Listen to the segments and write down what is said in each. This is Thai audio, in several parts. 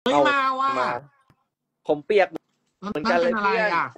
เฮ้ยมาว่ะมาผมเปียกมันเหมือนนั่กันนเลเป็นยอะไรเพื่อนอ่ะ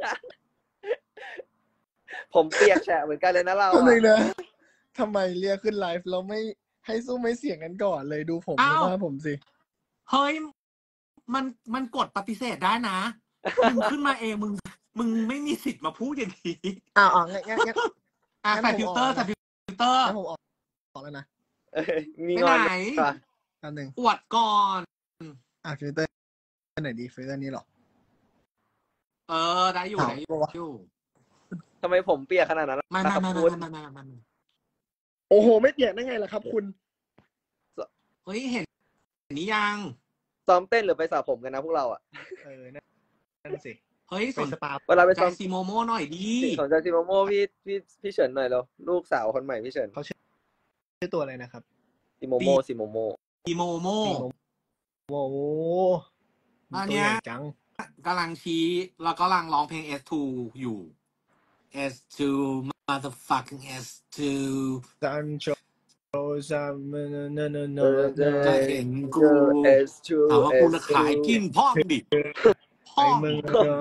ผมเปียกแฉะเหมือนกันเลยนะเราตอนหอ่ะนึ่งนะทำไมเรียกขึ้นไลฟ์เราไม่ให้สู้ไม่เสียงกันก่อนเลยดูผมอ้าดูวหน้าผมสิเฮ้ยมันกดปฏิเสธได้นะ มึงขึ้นมาเองมึงไม่มีสิทธิ์มาพูดอย่างนี้อ๋องั้นอ่ะงั้นใส่ผมฟิลออกเตอร์แล้วใส่นะฟิลเตอร์งั้นผมออกแล้วนะมีไปงอนไหนค่ะอันหนึ่งอวดก่อนฟิลเตอร์ไหนดีฟิลเตอร์นี้หรอเออได้อยู่ถามได้ปะวะอยู่ทำไมผมเปียกขนาดนั้นไม่นะครับคุณโอ้โหไม่เปลี่ยนได้ไงล่ะครับคุณเฮ้ยเห็นนี้ยังซ้อมเต้นหรือไปสระผมกันนะพวกเราอ่ะนั่นสิเฮ้ยไปสนสปาเวลาไปใจซ้อมซีโมโมหน่อยดีสนใจซิโมโมพี่เฉินหน่อยแล้วลูกสาวคนใหม่พี่เฉินชื่อตัวอะไรนะครับซิโมโมซีโมโมโอ้โหอันตัวเนี้ใหยญ่จังกำลังชี้แล้วก็กำลังร้องเพลง S2 อยู่ S2 motherfucking S2 ซันโชซัมเนโนจะเห็นกู S2 ถามว่ากูจะขายกินพ่อดิพ่ไออมึง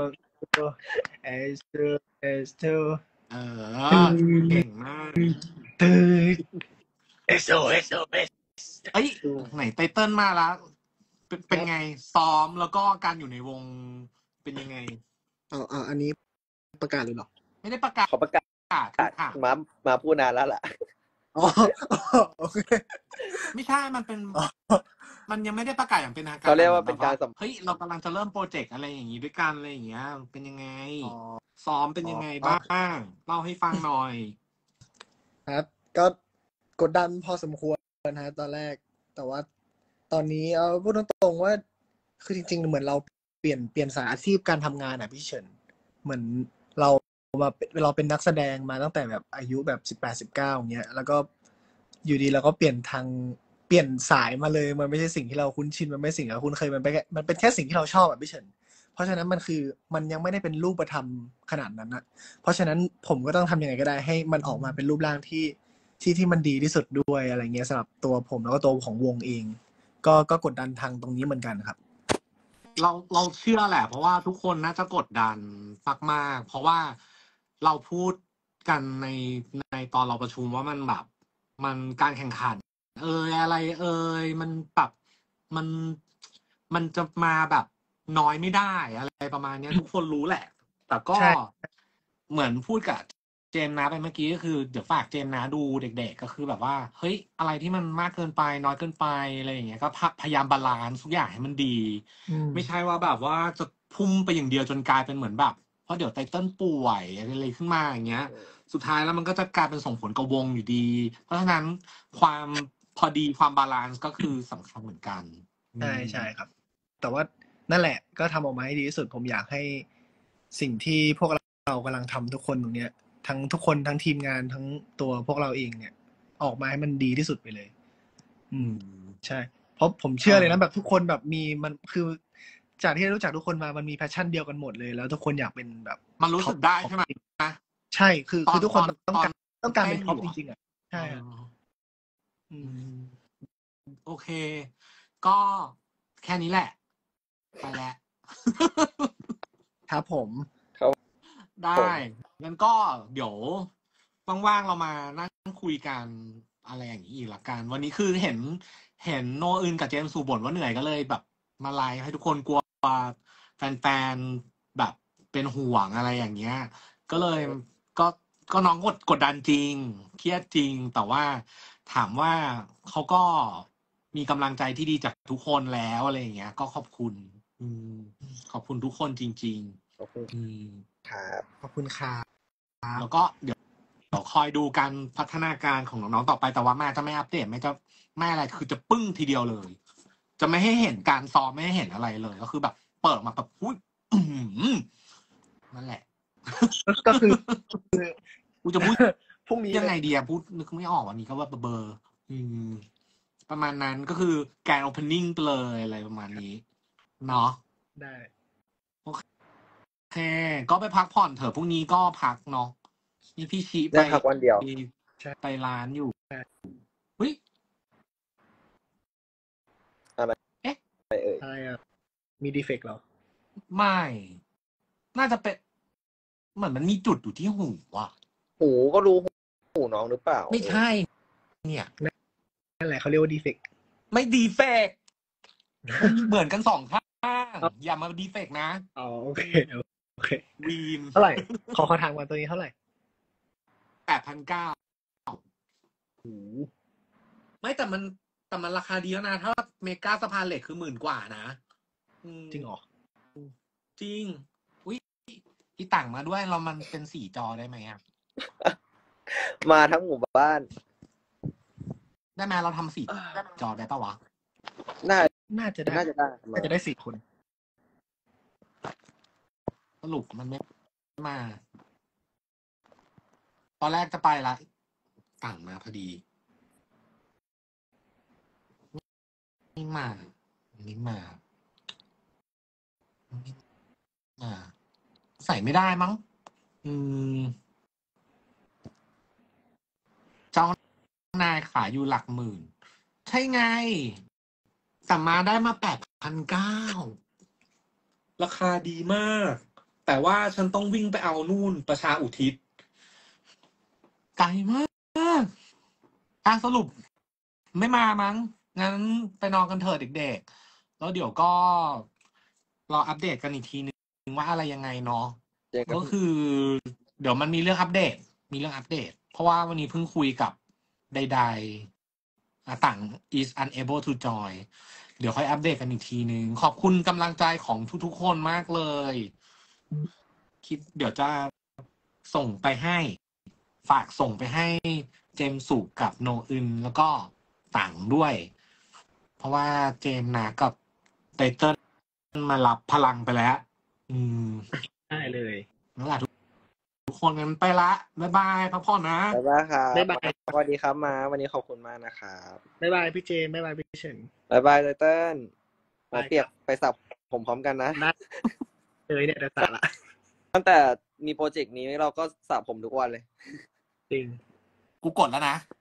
S2 S2 เออเก่งมากตื่น S2 เอ้ยไหนไตเติ้ลมาแล้วเป็นไงซ้อมแล้วก็การอยู่ในวงเป็นยังไงอันนี้ประกาศเลยเหรอไม่ได้ประกาศขอประกาศค่ะมาพูดนานแล้วล่ะอ๋อโอเคไม่ใช่มันเป็นมันยังไม่ได้ประกาศอย่างเป็นทางการเขาเรียกว่าเป็นการสัมเฮ้ยเรากำลังจะเริ่มโปรเจกต์อะไรอย่างนี้ด้วยกันอะไรอย่างเงี้ยเป็นยังไงอ๋อซ้อมเป็นยังไงบ้างเล่าให้ฟังหน่อยครับก็กดดันพอสมควรนะตอนแรก แต่ว่าตอนนี้เอาพูดตรงๆว่าคือจริงๆเหมือนเราเปลี่ยนสายอาชีพการทำงานอ่ะพี่เฉินเหมือนเราเป็นนักแสดงมาตั้งแต่แบบอายุแบบ18-19อย่างเงี้ยแล้วก็อยู่ดีเราก็เปลี่ยนสายมาเลยมันไม่ใช่สิ่งที่เราคุ้นชินมันไม่สิ่งที่เราคุ้นเคยมันเป็นแค่สิ่งที่เราชอบอ่ะพี่เฉินเพราะฉะนั้นมันยังไม่ได้เป็นรูปธรรมขนาดนั้นนะเพราะฉะนั้นผมก็ต้องทำยังไงก็ได้ให้มันออกมาเป็นรูปร่างที่มันดีที่สุดด้วยอะไรเงี้ยสำหรับตัวผมแล้วก็ตัวของวงเองก็กดดันทางตรงนี้เหมือนกันครับเราเชื่อแหละ เพราะว่าทุกคนน่าจะกดดันมากๆเพราะว่าเราพูดกันในตอนเราประชุมว่ามันแบบมันการแข่งขัน อะไรมันแบบมันจะมาแบบน้อยไม่ได้อะไรประมาณนี้ทุกคนรู้แหละ แต่ก็ใช่เหมือนพูดกับเจมส์นะไปเมื่อกี้ก็คือเดี๋ยวฝากเจมส์นะดูเด็กๆก็คือแบบว่าเฮ้ยอะไรที่มันมากเกินไปน้อยเกินไปอะไรอย่างเงี้ยก็พยายามบาลานซ์ทุกอย่างให้มันดี ไม่ใช่ว่าแบบว่าจะพุ่มไปอย่างเดียวจนกลายเป็นเหมือนแบบเพราะเดี๋ยวไตเติ้ลป่วยอะไรขึ้นมาอย่างเงี้ย สุดท้ายแล้วมันก็จะกลายเป็นส่งผลกับวงอยู่ดี เพราะฉะนั้นความพอดีความบาลานซ์ก็คือสำคัญเหมือนกันใช่ครับ แต่ว่านั่นแหละก็ทำออกมาให้ดีที่สุดผมอยากให้สิ่งที่พวกเรากำลังทำทุกคนตรงเนี้ยทั้งทุกคนทั้งทีมงานทั้งตัวพวกเราเองเนี่ยออกมาให้มันดีที่สุดไปเลย ใช่ เพราะผมเชื่อเลยนะแบบทุกคนแบบมันคือ จากที่รู้จักทุกคนมามันมีแพชชั่นเดียวกันหมดเลยแล้วทุกคนอยากเป็นแบบมันรู้สึกได้ใช่ไหมใช่คือทุกคนต้องการเป็นท็อปจริงๆอ่ะใช่โอเค ก็แค่นี้แหละ ไปแล้วครับผมได้งั้นก็เดี๋ยวว่างๆเรามานั่งคุยกันอะไรอย่างนี้อีกละกัน วันนี้คือเห็นโนอื่นกับเจมส์สูบ่นว่าเหนื่อยก็เลยแบบมาไลฟ์ให้ทุกคนกลัวแฟนๆแบบเป็นห่วงอะไรอย่างเงี้ย ก็เลยก็น้องกดดันจริงเครียดจริง แต่ว่าถามว่าเขาก็มีกำลังใจที่ดีจากทุกคนแล้วอะไรอย่างเงี้ย ก็ขอบคุณขอบคุณทุกคนจริงๆขอบคุณครับขอบคุณครับแล้วก็เดี๋ยวคอยดูการพัฒนาการของน้องๆต่อไปแต่ว่าแม่จะไม่อัปเดตไม่อะไรคือจะปึ้งทีเดียวเลย จะไม่ให้เห็นการซ้อมไม่ให้เห็นอะไรเลยก็คือแบบเปิดมาแบบอุ้ยนั่นแหละก็คือกูจะพูดพรุ่งนี้ยังไงดีอะพูดนึกไม่ออกวันนี้ก็ว่าเบอร์ประมาณนั้นก็คือแกรนด์โอเพนนิ่งไปเลยอะไรประมาณนี้เนาะได้โอเคก็ไปพักผ่อนเถอะพรุ่งนี้ก็พักเนาะนี่พี่ชี้ได้พักวันเดียวไปร้านอยู่เฮ้ยเอ่ยใช่อ่ะมีดีเฟกต์เหรอไม่ น่าจะเป็นเหมือนมันมีจุดอยู่ที่หูอ่ะหูก็รู้หูน้องหรือเปล่าไม่ใช่ เนี่ยนั่นแหละเขาเรียกว่าดีเฟกต์ไม่ดีเฟกต์มันเหมือนกันสองข้างอย่ามาดีเฟกต์นะอ๋อโอเคโอเควีนเท่าไหร่ขอทางวันตัวนี้เท่าไหร่ 8,900ไม่แต่มันราคาดีแล้วนะ ถ้าเมกาสะพานเหล็กคือ10,000 กว่านะจริงเหรอจริง อุ้ยพี่ต่างมาด้วยเรามันเป็น4 จอได้ไหมอ่ะมาทั้งหมู่บ้านได้ไหมเราทำ4 จอได้ปะวะน่าจะได้น่าจะได้น่าจะได้4 คนสรุปมันไม่มา ตอนแรกจะไปละต่างมาพอดีไม่มาใส่ไม่ได้มั้งเจ้านายขายอยู่หลักหมื่น ใช่ไงแต่มาได้มา8,900 ราคาดีมาก แต่ว่าฉันต้องวิ่งไปเอานู่นประชาอุทิศไกลมากสรุปไม่มามั้ง งั้นไปนอนกันเถอะเด็กๆ แล้วเดี๋ยวก็รออัปเดตกันอีกทีนึงว่าอะไรยังไงเนาะ ก็คือ เดี๋ยวมันมีเรื่องอัปเดต เพราะว่าวันนี้เพิ่งคุยกับใดๆต่าง is unable to join เดี๋ยวค่อยอัปเดตกันอีกทีนึง ขอบคุณกำลังใจของทุกๆคนมากเลย เดี๋ยวจะส่งไปให้ฝากส่งไปให้เจมส์สุกับโนอึนแล้วก็ต่างด้วย เพราะว่าเจมส์นะกับไตเติ้ลมารับพลังไปแล้วได้เลยนั่นแหละทุกคนกันไปละบ๊ายบายพักผ่อนนะบ๊ายบายครับบ๊ายบายสวัสดีครับมาวันนี้ขอบคุณมากนะครับบ๊ายบายพี่เจมส์บ๊ายบายพี่เฉินบ๊ายบายไตเติ้ลบ๊ายบายเปียกไปสับผมพร้อมกันนะนะเลยเนี่ยจะตัดละตั้งแต่มีโปรเจกต์นี้เราก็สระผมทุกวันเลยจริงกูกดแล้วนะ